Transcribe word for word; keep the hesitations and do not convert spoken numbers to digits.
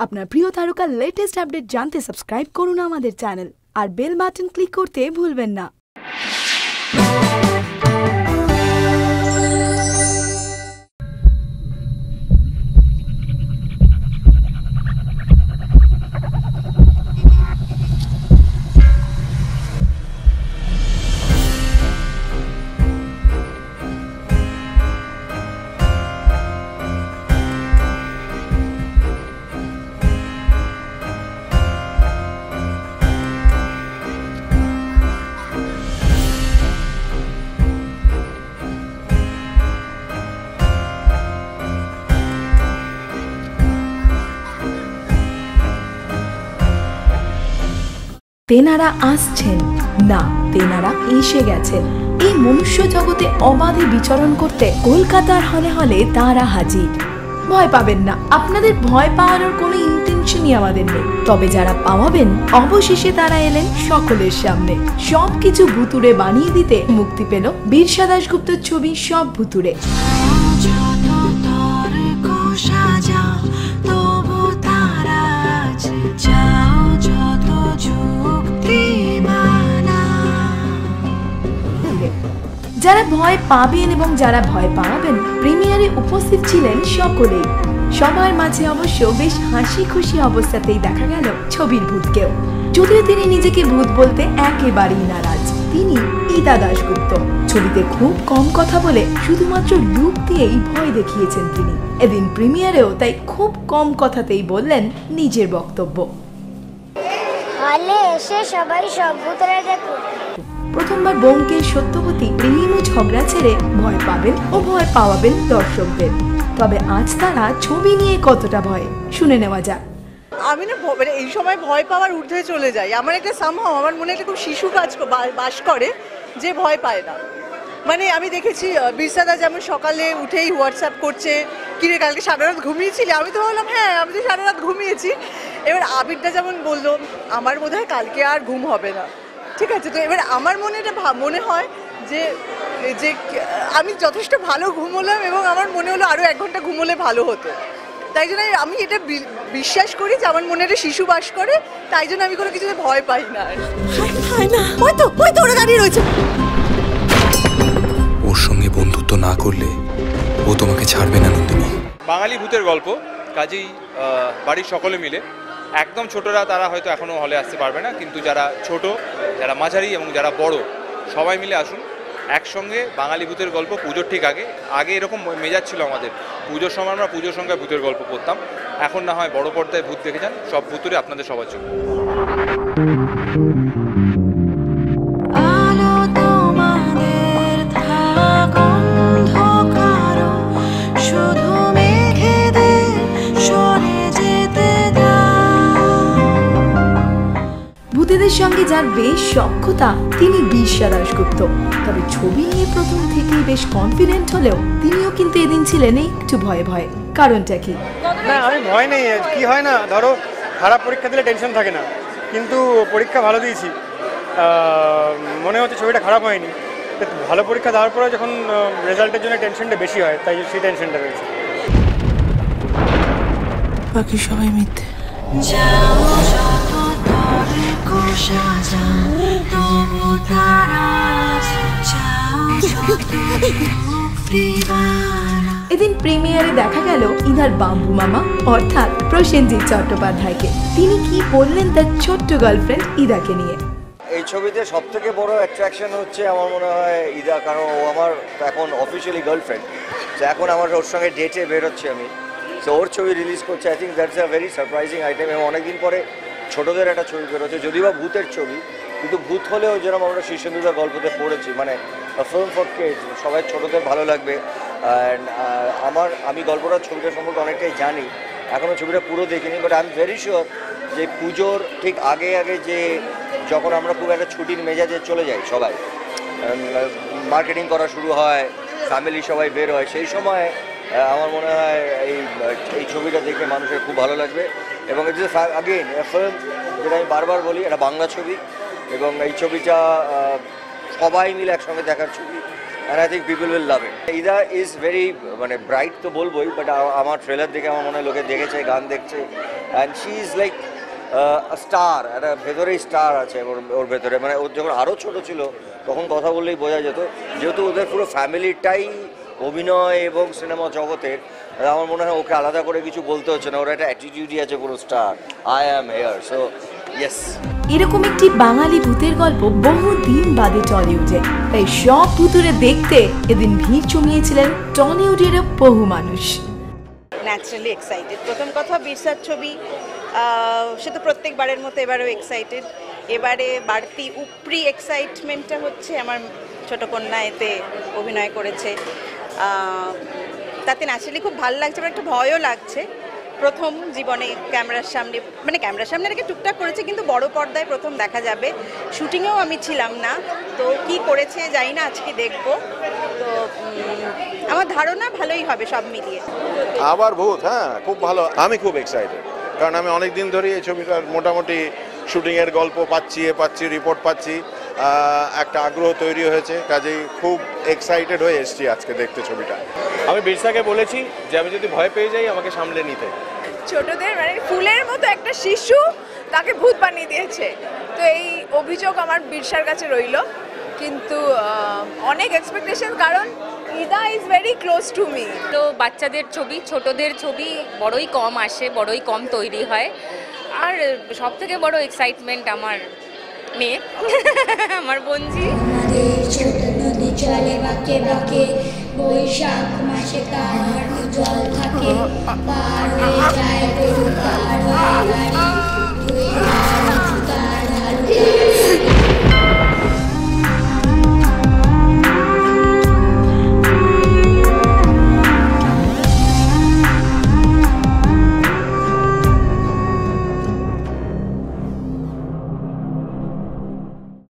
আপনার প্রিয় তারকার লেটেস্ট আপডেট জানতে সাবস্ক্রাইব করুন আমাদের চ্যানেল আর বেল বাটন ক্লিক করতে ভুলবেন না। তেনারা আসছেন না, তেনারা এসে গেছেন। এই মনুষ্য জগতে অবাধে বিচরণ করতে কলকাতার হলে হলে তারা হাজির। ভয় পাবেন না, আপনাদের ভয় পাওয়ানোর কোনো ইন্টেনশনই আমাদের নেই। তবে যারা পাওয়াবেন, অবশেষে তারা এলেন সকলের সামনে। সবকিছু ভুতুড়ে বানিয়ে দিতে মুক্তি পেল বীরসা দাশগুপ্তর ছবি সব ভুতুড়ে। যারা ভয় পাবেন এবং যারা ভয় পাওয়াবেন, প্রিমিয়ারে উপস্থিত ছিলেন সকলেই। সবার মাঝে অবশ্য বেশ হাসি খুশি অবস্থাতেই দেখা গেল ছবির ভূতকেও। যদিও তিনি নিজেকে ভূত বলতে একেবারেই নারাজ। তিনি ইদা দাশগুপ্ত। ছবিতে খুব কম কথা বলে শুধুমাত্র লুক দিয়েই ভয় দেখিয়েছেন তিনি। এদিন প্রিমিয়ারেও তাই খুব কম কথাতেই বললেন নিজের বক্তব্য। হলে এসে সবাই সব ভূতরা দেখুন। প্রথমবার ব্যোমকেশ সত্যবতী প্রেম ও ঝগড়া ছেড়ে ভয় পাবেন ও ভয় পাওয়াবেন দর্শকদের। তবে আজ তারা ছবি নিয়ে কতটা ভয়, শুনে নেওয়া যাক। আমি না মানে এই সময় ভয় পাওয়ার ঊর্ধ্বে চলে যাই। আমার একটা সামহাও আমার মনে একটা খুব শিশু কাজ বাস করে যে ভয় পায় না। মানে আমি দেখেছি বীরসাদা যেমন সকালে উঠেই হোয়াটসঅ্যাপ করছে, কিরে কালকে সারা রাত ঘুমিয়েছিলি? আমি তো ভাবলাম হ্যাঁ আমি তো সারা রাত ঘুমিয়েছি। এবার আবিরটা যেমন বললো আমার বোধ হয় কালকে আর ঘুম হবে না, ঠিক আছে। তো এবার আমার মনে এটা মনে হয় যে যে আমি যথেষ্ট ভালো ঘুমোলাম এবং আমার মনে হলো আরও এক ঘন্টা ঘুমোলে ভালো হতো। তাই জন্য আমি এটা বিশ্বাস করি যে আমার মনে একটা শিশু বাস করে, তাই জন্য আমি কোনো কিছুতে ভয় পাই না। ওর সঙ্গে বন্ধুত্ব না করলে ও তোমাকে ছাড়বে না নন্দিনী। বাঙালি ভূতের গল্প, কাজেই বাড়ির সকলে মিলে, একদম ছোটরা তারা হয়তো এখনও হলে আসতে পারবে না, কিন্তু যারা ছোট, যারা মাঝারি এবং যারা বড় সবাই মিলে আসুন একসঙ্গে। বাঙালি ভূতের গল্প পুজোর ঠিক আগে আগে এরকম মেজাজ ছিল আমাদের, পুজোর সময় আমরা পুজোর সঙ্গে ভূতের গল্প করতাম। এখন না হয় বড় পর্দায় ভূত দেখে যান, সব ভূতুরে আপনাদের সবার জন্য। ভূতেদের সঙ্গে যার বেশ সখ্যতা তিনি বীরসা দাশগুপ্ত। তবে ছবি নিয়ে প্রথম থেকেই বেশ কনফিডেন্ট হলেও তিনিও কিন্তু এদিন ছিলেন একটু ভয়ে ভয়ে। কারণটা কি? না আমি ভয় নেই। কি হয় না, ধরো খারাপ পরীক্ষা দিলে টেনশন থাকে না, কিন্তু পরীক্ষা ভালো দিয়েছি, মনে হচ্ছে ছবিটা খারাপ হয়নি। ভালো পরীক্ষা দেওয়ার পরে যখন রেজাল্টের জন্য টেনশনটা বেশি হয়, তাই সেই টেনশনটা রয়েছে। বাকি সবাই মিথ্যে। এদিন প্রিমিয়ারে দেখা গেল ইদার বাম্বু মামা অর্থাৎ প্রসেনজিৎ চট্টোপাধ্যায়কে। তিনি কি বললেন তার ছোট্ট গার্লফ্রেন্ড ইদাকে নিয়ে। এই ছবিতে সব থেকে বড় অ্যাট্রাকশন হচ্ছে আমার মনে হয় ইদা, কারণ ও আমার এখন অফিসিয়ালি গার্লফ্রেন্ড। তো এখন আমার ওর সঙ্গে ডেটে বেরোচ্ছে আমি, তো ওর ছবি রিলিজ করছে। I think that's a very surprising item. এবং অনেকদিন পরে ছোটোদের একটা ছবি বেরোচ্ছে, যদিও বা ভূতের ছবি, কিন্তু ভূত হলেও যেরকম আমরা শীর্ষেন্দুদার গল্পতে পড়েছি, মানে ফিল্ম ফর কিডস, সবাই ছোটোদের ভালো লাগবে। অ্যান্ড আমার আমি গল্পটার ছবিটা সম্পর্কে অনেকটাই জানি, এখনও ছবিটা পুরো দেখিনি, but I am very sure যে পুজোর ঠিক আগে আগে যে যখন আমরা খুব একটা ছুটির মেজাজে চলে যাই, সবাই মার্কেটিং করা শুরু হয়, ফ্যামিলি সবাই বের হয়, সেই সময় আমার মনে হয় এই এই ছবিটা দেখে মানুষের খুব ভালো লাগবে। এবং ইট ইজ আগেন ফিল্ম, যেটা আমি বারবার বলি, এটা বাংলা ছবি এবং এই ছবিটা সবাই মিলে একসঙ্গে দেখার ছবি। and I think people will love it. Ida is very মানে ব্রাইট তো বলবোই, বাট আমার ট্রেলার দেখে আমার মনে হয় লোকে দেখেছে, গান দেখছে, and she is like star, একটা ভেতরেই স্টার আছে ওর ওর ভেতরে। মানে ওর যখন আরও ছোট ছিল তখন কথা বললেই বোঝা যেত, যেহেতু ওদের পুরো ফ্যামিলিটাই অভিনয় এবং সিনেমা জগতের, আমার মনে হয় ওকে আলাদা করে কিছু বলতে হচ্ছে না, ওর একটা অ্যাটিটিউডই আছে পুরো star, I am here, so yes. এরকম একটি বাঙালি ভূতের গল্প বহু দিন বাদে টলিউডে, তাই সব ভূতুরে দেখতে এদিন ভিড় জমিয়েছিলেন টলিউডের বহু মানুষ। Naturally excited. প্রথম কথা বিরসার ছবি, সে তো প্রত্যেকবারের মতো এবারেও এক্সাইটেড। এবারে বাড়তি উপরি এক্সাইটমেন্টটা হচ্ছে আমার ছোট কন্যা এতে অভিনয় করেছে, তাতে ন্যাচারালি খুব ভালো লাগছে, আমার একটা ভয়ও লাগছে। প্রথম জীবনে ক্যামেরার সামনে, মানে ক্যামেরার সামনে আগে টুকটাক করেছে, কিন্তু বড় পর্দায় প্রথম দেখা যাবে। শুটিংয়েও আমি ছিলাম না, তো কি করেছে জানি না, আজকে দেখব। তো আমার ধারণা ভালোই হবে সব মিলিয়ে। আবার ভূত, হ্যাঁ খুব ভালো, আমি খুব এক্সাইটেড, কারণ আমি অনেক দিন ধরেই এই ছবিটার মোটামুটি শুটিংয়ের গল্প পাচ্ছি, এ পাচ্ছি, রিপোর্ট পাচ্ছি, একটা আগ্রহ তৈরি হয়েছে, কাজেই খুব এক্সাইটেড হয়ে এসেছি আজকে দেখতে ছবিটা। আমি বিরসাকে বলেছি যে আমি যদি ভয় পেয়ে যাই আমাকে সামলে নিতে। ছোটদের মানে ফুলের মতো একটা শিশু তাকে ভূত বানিয়ে দিয়েছে, তো এই অভিযোগ আমার বিরসার কাছে রইল, কিন্তু অনেক এক্সপেকটেশন, কারণ Ida is very close to me. তো বাচ্চাদের ছবি, ছোটদের ছবি বড়ই কম আসে, বড়ই কম তৈরি হয়, আর সব থেকে বড় এক্সাইটমেন্ট আমার মেয়ে, আমার বঞ্জি। ছোট নদী চলে বাঁকে বাঁকে, বৈশাখ মাসে তার জল থাকে, পার হয়ে যায় গরু